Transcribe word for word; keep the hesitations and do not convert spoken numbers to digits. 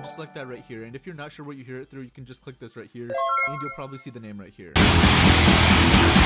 just select that right here. And if you're not sure what you hear it through, you can just click this right here, and you'll probably see the name right here.